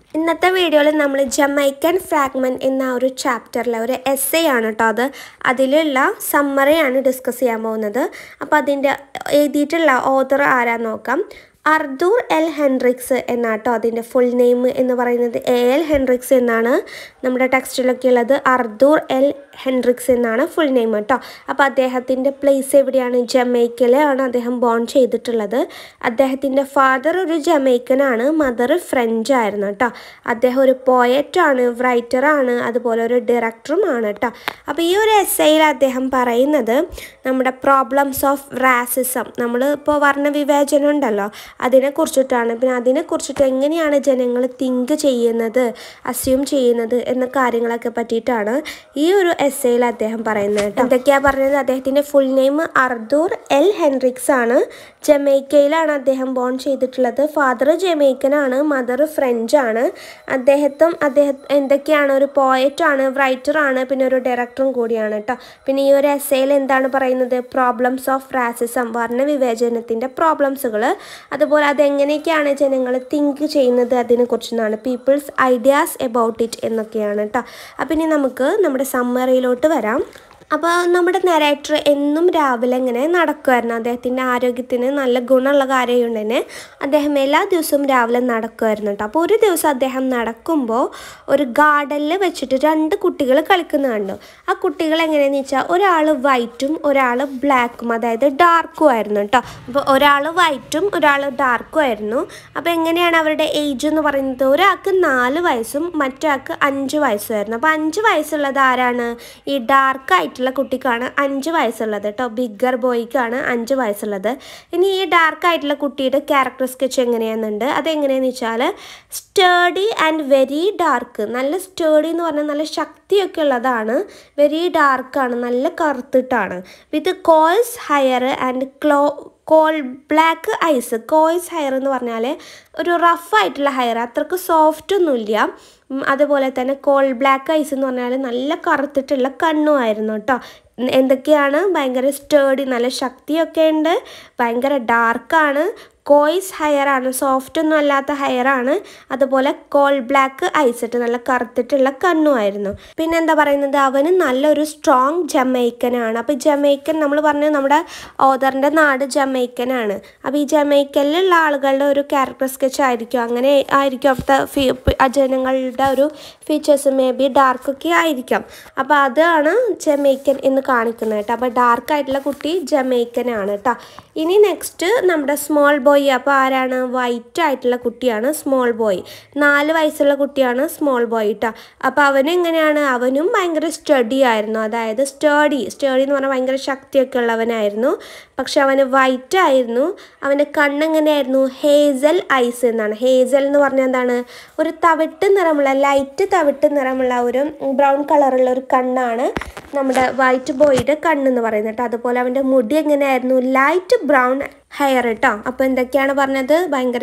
ഇന്നത്തെ വീഡിയോയിൽ നമ്മൾ ജമൈക്കൻ ഫ്രാഗ്മെൻറ്റ് എന്ന ഒരു ചാപ്റ്ററിലെ ഒരു എസ്സേ ആണ് കേട്ടോ അതിലുള്ള സമ്മറിയാണ് ഡിസ്കസ് ചെയ്യാൻ പോകുന്നത്. അപ്പോൾ അതിൻ്റെ എഴുതിയിട്ടുള്ള ഓതർ ആരാന്ന് നോക്കാം. അർതൂർ എൽ ഹെൻഡ്രിക്സ് എന്നാട്ടോ അതിൻ്റെ ഫുൾ നെയിം എന്ന് പറയുന്നത്. എൽ ഹെൻഡ്രിക്സ് എന്നാണ് നമ്മുടെ ടെക്സ്റ്റിലൊക്കെ ഉള്ളത്. അർതൂർ എൽ ഹെൻഡ്രിക്സ് എന്നാണ് ഫുൾ നെയിം കേട്ടോ. അപ്പോൾ അദ്ദേഹത്തിൻ്റെ പ്ലേസ് എവിടെയാണ്? ജമൈക്കയിലാണ് അദ്ദേഹം ബോൺ ചെയ്തിട്ടുള്ളത്. അദ്ദേഹത്തിൻ്റെ ഫാദർ ഒരു ജമൈക്കനാണ്, മദർ ഫ്രഞ്ച് ആയിരുന്നു കേട്ടോ. അദ്ദേഹം ഒരു പോയറ്റാണ്, റൈറ്ററാണ്, അതുപോലെ ഒരു ഡയറക്ടറും ആണ് കേട്ടോ. അപ്പോൾ ഈ ഒരു എസ്സേയിൽ അദ്ദേഹം പറയുന്നത് നമ്മുടെ പ്രോബ്ലംസ് ഓഫ് റാസിസം, നമ്മൾ ഇപ്പോൾ വർണ്ണവിവേചനം ഉണ്ടല്ലോ അതിനെക്കുറിച്ചിട്ടാണ്. പിന്നെ അതിനെക്കുറിച്ചിട്ട് എങ്ങനെയാണ് ജനങ്ങൾ തിങ്ക് ചെയ്യുന്നത്, അസ്യൂം ചെയ്യുന്നത് എന്ന കാര്യങ്ങളൊക്കെ പറ്റിയിട്ടാണ് ഈ ഒരു എസ്സേയിൽ അദ്ദേഹം പറയുന്നത് കേട്ടോ. എന്തൊക്കെയാണ് പറഞ്ഞത്? അദ്ദേഹത്തിൻ്റെ full name Arthur L Hendricks ആണ്. ജമൈക്കയിലാണ് അദ്ദേഹം ബോൺ ചെയ്തിട്ടുള്ളത്. ഫാദർ ജമൈക്കനാണ്, മദർ ഫ്രഞ്ച് ആണ്. അദ്ദേഹം എന്തൊക്കെയാണ്? ഒരു പോയറ്റാണ്, റൈറ്ററാണ്, പിന്നെ ഒരു ഡയറക്ടറും കൂടിയാണ് കേട്ടോ. പിന്നെ ഈ ഒരു എസ്സേയിൽ എന്താണ് പറയുന്നത്? പ്രോബ്ലംസ് ഓഫ് റാസിസം, വർണ്ണവിവേചനത്തിൻ്റെ പ്രോബ്ലംസുകൾ, അതുപോലെ അതെങ്ങനെയൊക്കെയാണ് ജനങ്ങൾ തിങ്ക് ചെയ്യുന്നത് അതിനെക്കുറിച്ചാണ്. പീപ്പിൾസ് ഐഡിയാസ് എബൌട്ട് ഇറ്റ് എന്നൊക്കെയാണ് കേട്ടോ. അപ്പം ഇനി നമുക്ക് നമ്മുടെ സമ്മറിയിലോട്ട് വരാം. അപ്പോൾ നമ്മുടെ നരേറ്റർ എന്നും രാവിലെ ഇങ്ങനെ നടക്കുമായിരുന്നു. അദ്ദേഹത്തിൻ്റെ ആരോഗ്യത്തിന് നല്ല ഗുണമുള്ള കാര്യമുണ്ട് തന്നെ. അദ്ദേഹം എല്ലാ ദിവസവും രാവിലെ നടക്കുമായിരുന്നു കേട്ടോ. അപ്പോൾ ഒരു ദിവസം അദ്ദേഹം നടക്കുമ്പോൾ ഒരു ഗാർഡനിൽ വെച്ചിട്ട് രണ്ട് കുട്ടികൾ കളിക്കുന്നത് കണ്ടു. ആ കുട്ടികൾ എങ്ങനെയാണെന്ന് വെച്ചാൽ ഒരാൾ വൈറ്റും ഒരാൾ ബ്ലാക്കും, അതായത് ഡാർക്കും ആയിരുന്നു കേട്ടോ. അപ്പോൾ ഒരാൾ വൈറ്റും ഒരാൾ ഡാർക്കും ആയിരുന്നു. അപ്പോൾ എങ്ങനെയാണ് അവരുടെ ഏജ് എന്ന് പറയുന്നത്? ഒരാൾക്ക് 4 വയസ്സും മറ്റൊരാൾക്ക് 5 വയസ്സുമായിരുന്നു. അപ്പോൾ 5 വയസ്സുള്ളത് ആരാണ്? ഈ ഡാർക്കായിട്ട് കുട്ടിക്കാണ് 5 വയസ്സുള്ളത് കേട്ടോ. ബിഗ്ഗർ ബോയ്ക്കാണ് 5 വയസ്സുള്ളത്. ഇനി ഈ ഡാർക്ക് ആയിട്ടുള്ള കുട്ടിയുടെ ക്യാരക്ടർ സ്കെച്ച് എങ്ങനെയാണെന്നുണ്ട്. അതെങ്ങനെയാണെന്ന് വെച്ചാൽ സ്റ്റേഡി ആൻഡ് വെരി ഡാർക്ക്. നല്ല സ്റ്റേഡി എന്ന് പറഞ്ഞാൽ നല്ല ശക്തിയൊക്കെ ഉള്ളതാണ്. വെരി ഡാർക്കാണ്, നല്ല കറുത്തിട്ടാണ്. With coarse hair and coal black eyes. Coarse hair എന്ന് പറഞ്ഞാൽ ഒരു റഫായിട്ടുള്ള ഹെയർ, അത്രക്ക് സോഫ്റ്റ് ഒന്നുമില്ല. അതുപോലെ തന്നെ കോൾ ബ്ലാക്ക് ഐസ് എന്ന് പറഞ്ഞാൽ നല്ല കറുത്തിട്ടുള്ള കണ്ണുമായിരുന്നു കേട്ടോ. എന്തൊക്കെയാണ്? ഭയങ്കര സ്റ്റേഡി, നല്ല ശക്തിയൊക്കെ ഉണ്ട്, ഭയങ്കര ഡാർക്കാണ്, കോയ്സ് ഹെയർ ആണ്, സോഫ്റ്റ് ഒന്നും അല്ലാത്ത ഹെയർ ആണ്, അതുപോലെ കോൾ ബ്ലാക്ക് ഐസ് ഇട്ട് നല്ല കറുത്തിട്ടുള്ള കണ്ണുമായിരുന്നു. പിന്നെ എന്താ പറയുന്നത്? അവന് നല്ലൊരു സ്ട്രോങ് ജമൈക്കനാണ്. അപ്പോൾ ജമൈക്കൻ നമ്മൾ പറഞ്ഞു നമ്മുടെ ഓതറിൻ്റെ നാട് ജമൈക്കനാണ്. അപ്പോൾ ഈ ജമൈക്കനിലുള്ള ആളുകളുടെ ഒരു ക്യാരക്ടർ സ്കെച്ച് ആയിരിക്കും, അങ്ങനെ ആയിരിക്കും അവിടുത്തെ ജനങ്ങളുടെ ഒരു ഫീച്ചേഴ്സ്. മേ ബി ഡാർക്കൊക്കെ ആയിരിക്കാം. അപ്പോൾ അതാണ് ജമൈക്കൻ എന്ന് കാണിക്കുന്നത് കേട്ടോ. അപ്പോൾ ഡാർക്കായിട്ടുള്ള കുട്ടി ജമൈക്കനാണ് കേട്ടോ. ഇനി നെക്സ്റ്റ് നമ്മുടെ സ്മോൾ ബോയ്. അപ്പോൾ ആരാണ്? വൈറ്റ് ആയിട്ടുള്ള കുട്ടിയാണ് സ്മോൾ ബോയ്. 4 വയസ്സുള്ള കുട്ടിയാണ് സ്മോൾ ബോയ് കേട്ടോ. അപ്പോൾ അവനും എങ്ങനെയാണ്? അവനും ഭയങ്കര സ്റ്റഡി ആയിരുന്നു. അതായത് സ്റ്റഡി എന്ന് പറഞ്ഞാൽ ഭയങ്കര ശക്തിയൊക്കെ ഉള്ളവനായിരുന്നു. പക്ഷെ അവന് വൈറ്റ് ആയിരുന്നു. അവൻ്റെ കണ്ണെങ്ങനെയായിരുന്നു? ഹേസൽ ഐസ് എന്നാണ്. ഹേസൽ എന്ന് പറഞ്ഞാൽ എന്താണ്? ഒരു തവിട്ട് നിറമുള്ള, ലൈറ്റ് തവിട്ട് നിറമുള്ള ഒരു ബ്രൗൺ കളറുള്ള ഒരു കണ്ണാണ് നമ്മുടെ വൈറ്റ് ബോയുടെ കണ്ണെന്ന് പറയുന്നത് കേട്ടോ. അതുപോലെ അവൻ്റെ മുടി എങ്ങനെയായിരുന്നു? ലൈറ്റ് ബ്രൗൺ ഹെയർ കേട്ടോ. അപ്പോൾ എന്തൊക്കെയാണ് പറഞ്ഞത്? ഭയങ്കര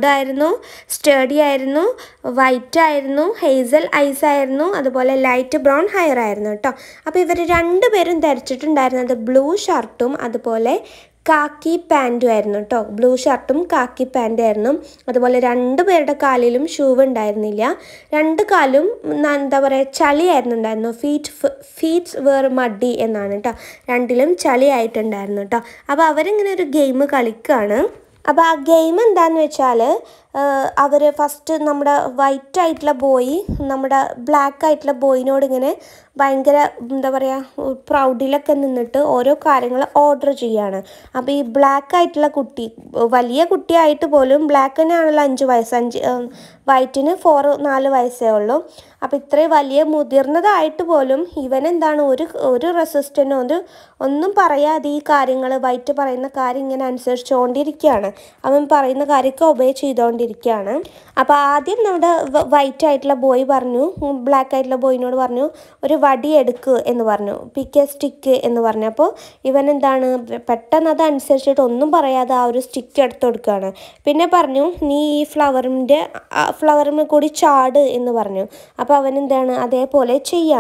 സ്റ്റേഡി ആയിരുന്നു, വൈറ്റ് ആയിരുന്നു, ഹേസൽ ഐസ് ആയിരുന്നു, അതുപോലെ ലൈറ്റ് ബ്രൗൺ ഹെയർ ആയിരുന്നു കേട്ടോ. അപ്പോൾ ഇവർ രണ്ടുപേരും ധരിച്ചിട്ടുണ്ടായിരുന്നത് ബ്ലൂ ഷർട്ടും അതുപോലെ കാക്കി പാൻറ്റും ആയിരുന്നു കേട്ടോ. ബ്ലൂ ഷർട്ടും കാക്കി പാൻറ്റും ആയിരുന്നു. അതുപോലെ 2 പേരുടെ കാലിലും ഷൂവ് ഉണ്ടായിരുന്നില്ല. 2 കാലും എന്താ പറയുക, ചളിയായിരുന്നു ഉണ്ടായിരുന്നു. ഫീറ്റ്സ് വേർ മഡി എന്നാണ് കേട്ടോ. 2ലും ചളിയായിട്ടുണ്ടായിരുന്നു കേട്ടോ. അപ്പോൾ അവരിങ്ങനെ ഒരു ഗെയിം കളിക്കുകയാണ്. അപ്പോൾ ആ ഗെയിം എന്താണെന്ന് വെച്ചാൽ അവർ ഫസ്റ്റ് നമ്മുടെ വൈറ്റ് ആയിട്ടുള്ള ബോയ് നമ്മുടെ ബ്ലാക്ക് ആയിട്ടുള്ള ബോയിനോട് ഇങ്ങനെ ഭയങ്കര എന്താ പറയുക പ്രൗഡിലൊക്കെ നിന്നിട്ട് ഓരോ കാര്യങ്ങൾ ഓർഡർ ചെയ്യുകയാണ്. അപ്പോൾ ഈ ബ്ലാക്ക് ആയിട്ടുള്ള കുട്ടി വലിയ കുട്ടിയായിട്ട് പോലും, ബ്ലാക്കിനാണല്ലോ 5 വയസ്സ്, വൈറ്റിന് 4 വയസ്സേ ഉള്ളൂ. അപ്പോൾ ഇത്രയും വലിയ മുതിർന്നതായിട്ട് പോലും ഇവനെന്താണ് ഒരു റെസിസ്റ്റൻറ്റോ ഒന്നും പറയാതെ ഈ കാര്യങ്ങൾ, വൈറ്റ് പറയുന്ന കാര്യം ഇങ്ങനെ അനുസരിച്ചുകൊണ്ടിരിക്കുകയാണ്. അവൻ പറയുന്ന കാര്യമൊക്കെ ഒബേ ചെയ്തുകൊണ്ടിരിക്കുകയാണ്. അപ്പോൾ ആദ്യം നമ്മുടെ വൈറ്റ് ആയിട്ടുള്ള ബോയ് പറഞ്ഞു, ബ്ലാക്ക് ആയിട്ടുള്ള ബോയിനോട് പറഞ്ഞു ഒരു വടി എടുക്കുക എന്ന് പറഞ്ഞു, പിക്ക് എ സ്റ്റിക്ക് എന്ന് പറഞ്ഞു. അപ്പോൾ ഇവൻ എന്താണ് പെട്ടെന്ന് അതനുസരിച്ചിട്ട് ഒന്നും പറയാതെ ആ ഒരു സ്റ്റിക്ക് എടുത്ത് കൊടുക്കുകയാണ്. പിന്നെ പറഞ്ഞു നീ ഈ ഫ്ലവറിന് കൂടി ചാട് എന്ന് പറഞ്ഞു. അപ്പോൾ അവൻ എന്താണ് അതേപോലെ ചെയ്യാണ്.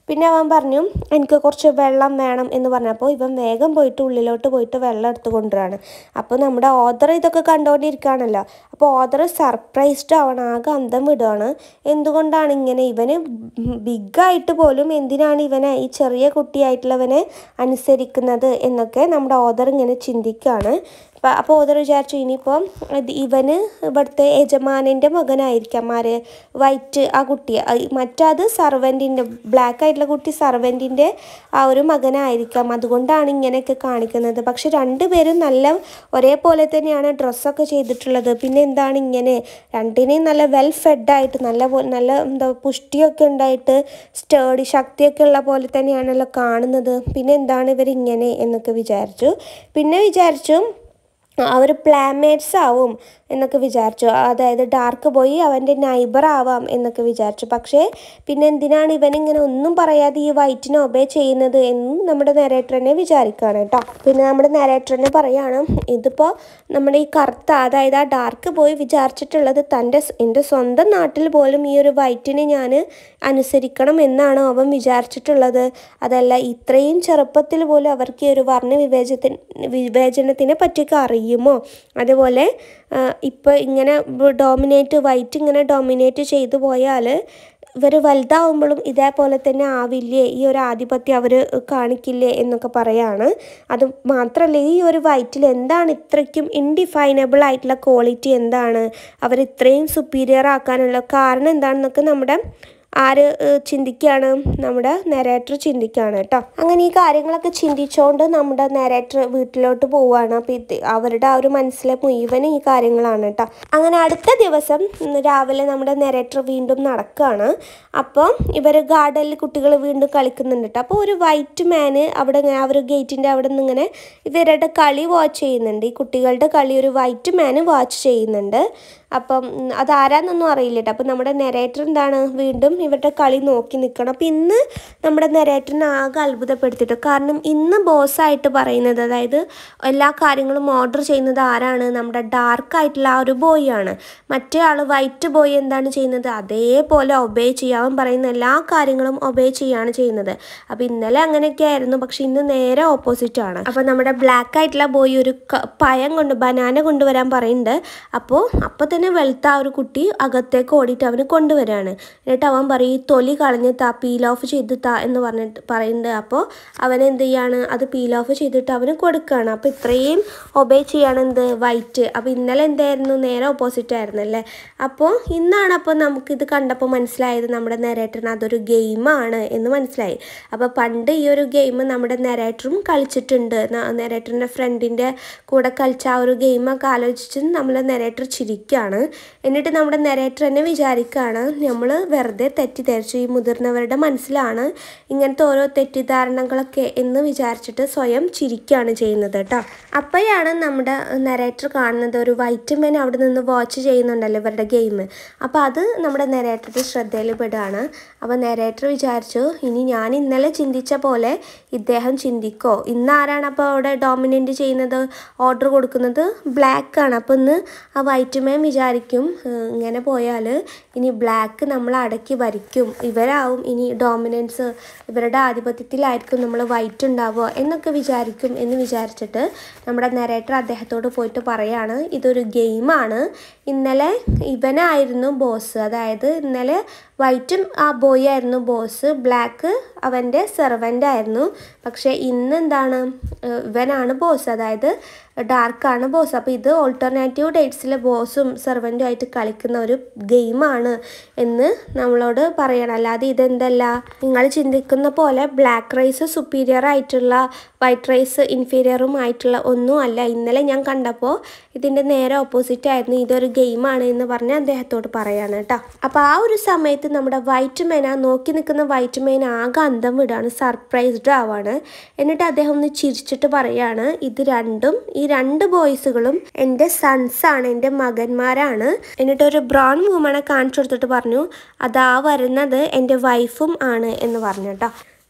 പിന്നെ അവൻ പറഞ്ഞു എനിക്ക് കുറച്ച് വെള്ളം വേണം എന്ന് പറഞ്ഞപ്പോൾ ഇവൻ വേഗം പോയിട്ട് ഉള്ളിലോട്ട് പോയിട്ട് വെള്ളം എടുത്ത് കൊണ്ടുവരാണ്. അപ്പോൾ നമ്മുടെ ഓതർ ഇതൊക്കെ കണ്ടുകൊണ്ടിരിക്കുകയാണല്ലോ. അപ്പോൾ ഓതർ സർപ്രൈസ്ഡ് ആവണം, ആകെ അന്തം വിടുകയാണ്. എന്തുകൊണ്ടാണ് ഇങ്ങനെ ഇവന് ബിഗായിട്ട് പോലും എന്തിനാണ് ഇവനെ ഈ ചെറിയ കുട്ടിയായിട്ടുള്ളവനെ അനുസരിക്കുന്നത് എന്നൊക്കെ നമ്മുടെ ഓതർ ഇങ്ങനെ ചിന്തിക്കുകയാണ്. അപ്പോൾ ഓതർ വിചാരിച്ചു ഇനിയിപ്പം ഇവന് ഇവിടുത്തെ യജമാനൻ്റെ മകനായിരിക്കാം, ആര് വൈറ്റ് ആ കുട്ടി, മറ്റത് സർവൻറ്റിൻ്റെ ബ്ലാക്ക് ആയിട്ടുള്ള കുട്ടി സർവൻറ്റിൻ്റെ ആ ഒരു മകനായിരിക്കാം, അതുകൊണ്ടാണ് ഇങ്ങനെയൊക്കെ കാണിക്കുന്നത്. പക്ഷെ രണ്ടുപേരും നല്ല ഒരേപോലെ തന്നെയാണ് ഡ്രസ്സൊക്കെ ചെയ്തിട്ടുള്ളത്. പിന്നെ എന്താണ് ഇങ്ങനെ രണ്ടിനെയും നല്ല വെൽ ഫെഡായിട്ട് നല്ല എന്താ പുഷ്ടിയൊക്കെ ഉണ്ടായിട്ട് സ്റ്റേഡി ശക്തിയൊക്കെ ഉള്ള പോലെ തന്നെയാണല്ലോ കാണുന്നത്. പിന്നെ എന്താണ് ഇവരിങ്ങനെ എന്നൊക്കെ വിചാരിച്ചു. പിന്നെ വിചാരിച്ചു അവർ പ്ലാമേറ്റ്സ് ആവും എന്നൊക്കെ വിചാരിച്ചു. അതായത് ഡാർക്ക് ബോയ് അവൻ്റെ നൈബർ ആവാം എന്നൊക്കെ വിചാരിച്ചു. പക്ഷേ പിന്നെ എന്തിനാണ് ഇവനിങ്ങനെ ഒന്നും പറയാതെ ഈ വൈറ്റിനെ ഒബേ ചെയ്യുന്നത് എന്നും നമ്മുടെ നരേറ്ററിനെ വിചാരിക്കുകയാണ് കേട്ടോ. പിന്നെ നമ്മുടെ നരേറ്ററിനെ പറയാണ് ഇതിപ്പോൾ നമ്മുടെ ഈ കറുത്ത അതായത് ആ ഡാർക്ക് ബോയ് വിചാരിച്ചിട്ടുള്ളത് എൻ്റെ സ്വന്തം നാട്ടിൽ പോലും ഈ ഒരു വൈറ്റിനെ ഞാൻ അനുസരിക്കണം എന്നാണ് അവൻ വിചാരിച്ചിട്ടുള്ളത്. അതല്ല ഇത്രയും ചെറുപ്പത്തിൽ പോലും അവർക്ക് ഈ ഒരു വർണ്ണ വിവേചനത്തിനെ പറ്റിയൊക്കെ അറിയുമോ? അതുപോലെ ഇപ്പോൾ ഇങ്ങനെ വൈറ്റ് ഇങ്ങനെ ഡോമിനേറ്റ് ചെയ്തു പോയാൽ ഇവർ വലുതാവുമ്പോഴും ഇതേപോലെ തന്നെ ആവില്ലേ, ഈ ഒരു ആധിപത്യം അവർ കാണിക്കില്ലേ എന്നൊക്കെ പറയാണ്. അത് മാത്രമല്ല ഈ ഒരു വൈറ്റിൽ എന്താണ് ഇത്രയ്ക്കും ഇൻഡിഫൈനബിൾ ആയിട്ടുള്ള ക്വാളിറ്റി, എന്താണ് അവർ ഇത്രയും സുപ്പീരിയർ ആക്കാനുള്ള കാരണം എന്താണെന്നൊക്കെ നമ്മുടെ ആര് ചിന്തിക്കുകയാണ്, നമ്മുടെ നരേറ്റർ ചിന്തിക്കുകയാണ് കേട്ടോ. അങ്ങനെ ഈ കാര്യങ്ങളൊക്കെ ചിന്തിച്ചുകൊണ്ട് നമ്മുടെ നരേറ്റർ വീട്ടിലോട്ട് പോവുകയാണ്. അപ്പോൾ അവരുടെ ആ ഒരു മനസ്സിലെ മുഴുവനും ഈ കാര്യങ്ങളാണ് കേട്ടോ. അങ്ങനെ അടുത്ത ദിവസം രാവിലെ നമ്മുടെ നരേറ്റർ വീണ്ടും നടക്കുകയാണ്. അപ്പം ഇവർ ഗാർഡനിൽ കുട്ടികൾ വീണ്ടും കളിക്കുന്നുണ്ട് കേട്ടോ. അപ്പോൾ ഒരു വൈറ്റ് മാന് അവിടെ ആ ഒരു ഗേറ്റിൻ്റെ അവിടെ നിന്ന് ഇങ്ങനെ ഇവരുടെ കളി വാച്ച് ചെയ്യുന്നുണ്ട്. ഈ കുട്ടികളുടെ കളി ഒരു വൈറ്റ് മാന് വാച്ച് ചെയ്യുന്നുണ്ട്. അപ്പം അതാരാന്നൊന്നും അറിയില്ല കേട്ടോ. അപ്പം നമ്മുടെ നരേറ്റർ എന്താണ് വീണ്ടും ഇവരുടെ കളി നോക്കി നിൽക്കണം. അപ്പം ഇന്ന് നമ്മുടെ നരേറ്ററിനെ ആകെ അത്ഭുതപ്പെടുത്തിയിട്ട്, കാരണം ഇന്ന് ബോസ്സായിട്ട് പറയുന്നത്, അതായത് എല്ലാ കാര്യങ്ങളും ഓർഡർ ചെയ്യുന്നത് ആരാണ്, നമ്മുടെ ഡാർക്കായിട്ടുള്ള ആ ഒരു ബോയ് ആണ്. മറ്റേ ആൾ വൈറ്റ് ബോയ് എന്താണ് ചെയ്യുന്നത്, അതേപോലെ ഒബേ ചെയ്യാൻ പറയുന്ന എല്ലാ കാര്യങ്ങളും ഒബേ ചെയ്യാണ് ചെയ്യുന്നത്. അപ്പോൾ ഇന്നലെ അങ്ങനെയൊക്കെ ആയിരുന്നു, പക്ഷെ ഇന്ന് നേരെ ഓപ്പോസിറ്റ് ആണ്. അപ്പോൾ നമ്മുടെ ബ്ലാക്ക് ആയിട്ടുള്ള ബോയ് ഒരു ബനാന കൊണ്ടുവരാൻ പറയുന്നുണ്ട്. അപ്പോൾ തന്നെ വെളുത്ത ആ ഒരു കുട്ടി അകത്തേക്ക് ഓടിയിട്ട് അവന് കൊണ്ടുവരാണ്. എന്നിട്ട് അവൻ പറയും തൊലി കളഞ്ഞ് പീൽ ഓഫ് ചെയ്ത് എന്ന് പറയുന്നുണ്ട്. അപ്പോൾ അവൻ എന്ത് ചെയ്യാണ്, അത് പീൽ ഓഫ് ചെയ്തിട്ട് അവന് കൊടുക്കുകയാണ്. അപ്പോൾ ഇത്രയും ഒബേ ചെയ്യാണ് എന്ത് വൈറ്റ്. അപ്പോൾ ഇന്നലെ എന്തായിരുന്നു, നേരെ ഓപ്പോസിറ്റ് ആയിരുന്നല്ലേ. അപ്പോൾ ഇന്നാണ് അപ്പോൾ നമുക്കിത് കണ്ടപ്പോൾ മനസ്സിലായത് നമ്മുടെ നരേറ്ററിന് അതൊരു ഗെയിമാണ് എന്ന് മനസ്സിലായി. അപ്പോൾ പണ്ട് ഈ ഒരു ഗെയിം നമ്മുടെ നരേറ്ററും കളിച്ചിട്ടുണ്ട്. നരേറ്ററിൻ്റെ ഫ്രണ്ടിൻ്റെ കൂടെ കളിച്ച ആ ഒരു ഗെയിമൊക്കെ ആലോചിച്ച് നമ്മൾ നരേറ്റർ ചിരിക്കുകയാണ്. എന്നിട്ട് നമ്മുടെ നരേറ്റർ തന്നെ വിചാരിക്കുകയാണ് നമ്മൾ വെറുതെ തെറ്റിദ്ധരിച്ചു, ഈ മുതിർന്നവരുടെ മനസ്സിലാണ് ഇങ്ങനത്തെ ഓരോ തെറ്റിദ്ധാരണകളൊക്കെ എന്ന് വിചാരിച്ചിട്ട് സ്വയം ചിരിക്കുകയാണ് ചെയ്യുന്നത് കേട്ടോ. അപ്പോഴാണ് നമ്മുടെ നരേറ്റർ കാണുന്നത് ഒരു വൈറ്റ് മാൻ അവിടെ നിന്ന് വാച്ച് ചെയ്യുന്നുണ്ടല്ലോ ഇവരുടെ ഗെയിം. അപ്പോൾ അത് നമ്മുടെ നരേറ്ററുടെ ശ്രദ്ധയിൽ പെടുകയാണ്. അപ്പോൾ നരേറ്റർ വിചാരിച്ചു ഇനി ഞാൻ ഇന്നലെ ചിന്തിച്ച പോലെ ഇദ്ദേഹം ചിന്തിക്കോ, ഇന്ന് ആരാണ് അപ്പോൾ അവിടെ ഡോമിനേറ്റ് ചെയ്യുന്നത്, ഓർഡർ കൊടുക്കുന്നത് ബ്ലാക്ക് ആണ്. അപ്പോൾ ഇന്ന് ആ വൈറ്റ് മാൻ വിചാരിക്കും ഇങ്ങനെ പോയാൽ ഇനി ബ്ലാക്ക് നമ്മൾ അടക്കി ഭരിക്കും, ഇവരാവും ഇനി ഡോമിനൻസ്, ഇവരുടെ ആധിപത്യത്തിലായിരിക്കും നമ്മൾ വൈറ്റ് ഉണ്ടാവുക എന്നൊക്കെ വിചാരിക്കും എന്ന് വിചാരിച്ചിട്ട് നമ്മുടെ നരേറ്റർ അദ്ദേഹത്തോട് പോയിട്ട് പറയാണ് ഇതൊരു ഗെയിമാണ്, ഇന്നലെ ഇവനായിരുന്നു ബോസ്, അതായത് ഇന്നലെ വൈറ്റും ആ ബോയ് ആയിരുന്നു ബോസ്, ബ്ലാക്ക് അവൻ്റെ സെർവൻ്റ് ആയിരുന്നു. പക്ഷേ ഇന്ന് എന്താണ്, ഇവനാണ് ബോസ്, അതായത് ഡാർക്കാണ് ബോസ്. അപ്പോൾ ഇത് ഓൾട്ടർനേറ്റീവ് ഡേറ്റ്സിൽ ബോസും സെർവൻറ്റും ആയിട്ട് കളിക്കുന്ന ഒരു ഗെയിമാണ് എന്ന് നമ്മളോട് പറയണം. അല്ലാതെ ഇതെന്തല്ല നിങ്ങൾ ചിന്തിക്കുന്ന പോലെ ബ്ലാക്ക് റൈസ് സുപ്പീരിയർ ആയിട്ടുള്ള വൈറ്റ് റൈസ് ഇൻഫീരിയറും ആയിട്ടുള്ള ഒന്നും അല്ല. ഇന്നലെ ഞാൻ കണ്ടപ്പോൾ ഇതിൻ്റെ നേരെ ഓപ്പോസിറ്റ് ആയിരുന്നു, ഇതൊരു ഗെയിമാണ് എന്ന് പറഞ്ഞ് അദ്ദേഹത്തോട് പറയാണ് കേട്ടോ. അപ്പോൾ ആ ഒരു സമയത്ത് നമ്മുടെ വൈറ്റ് മെയിൻ, ആ നോക്കി നിൽക്കുന്ന വൈറ്റ് മെയിൻ ആകെ അന്തം വിടാണ്, സർപ്രൈസ്ഡ് ആവാണ്. എന്നിട്ട് അദ്ദേഹം ഒന്ന് ചിരിച്ചിട്ട് പറയാണ് ഇത് രണ്ടും, ഈ രണ്ട് ബോയ്സുകളും എൻ്റെ സൺസാണ്, എൻ്റെ മകന്മാരാണ്. എന്നിട്ട് ഒരു ബ്രൗൺ വുമണെ കാണിച്ചു കൊടുത്തിട്ട് പറഞ്ഞു അതാ വരുന്നത് എൻ്റെ വൈഫും ആണ് എന്ന് പറഞ്ഞു കേട്ടോ.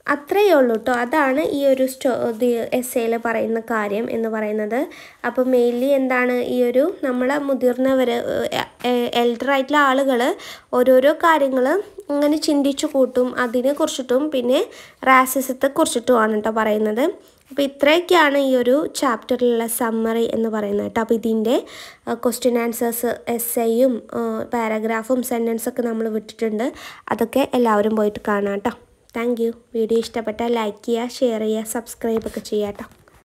അത്രയേ ഉള്ളൂ കേട്ടോ. അതാണ് ഈ ഒരു എസ്സേയിൽ പറയുന്ന കാര്യം എന്ന് പറയുന്നത്. അപ്പോൾ മെയിൻലി എന്താണ്, ഈ ഒരു നമ്മളെ മുതിർന്നവർ എൽഡറായിട്ടുള്ള ആളുകൾ ഓരോരോ കാര്യങ്ങൾ ഇങ്ങനെ ചിന്തിച്ചു കൂട്ടും, അതിനെ കുറിച്ചിട്ടും പിന്നെ റാസിസത്തെ കുറിച്ചിട്ടുമാണ് കേട്ടോ പറയുന്നത്. അപ്പോൾ ഇത്രയൊക്കെയാണ് ഈ ഒരു ചാപ്റ്ററിലുള്ള സമ്മറി എന്ന് പറയുന്നത് കേട്ടോ. അപ്പോൾ ഇതിൻ്റെ ക്വസ്റ്റ്യൻ ആൻസേഴ്സ് എസ്സേയും പാരഗ്രാഫും സെൻറ്റൻസൊക്കെ നമ്മൾ വിട്ടിട്ടുണ്ട്. അതൊക്കെ എല്ലാവരും പോയിട്ട് കാണാം കേട്ടോ. Thank you. വീഡിയോ ഇഷ്ടപ്പെട്ടാൽ ലൈക്ക് ചെയ്യുക, ഷെയർ ചെയ്യുക, സബ്സ്ക്രൈബ് ഒക്കെ ചെയ്യാം കേട്ടോ.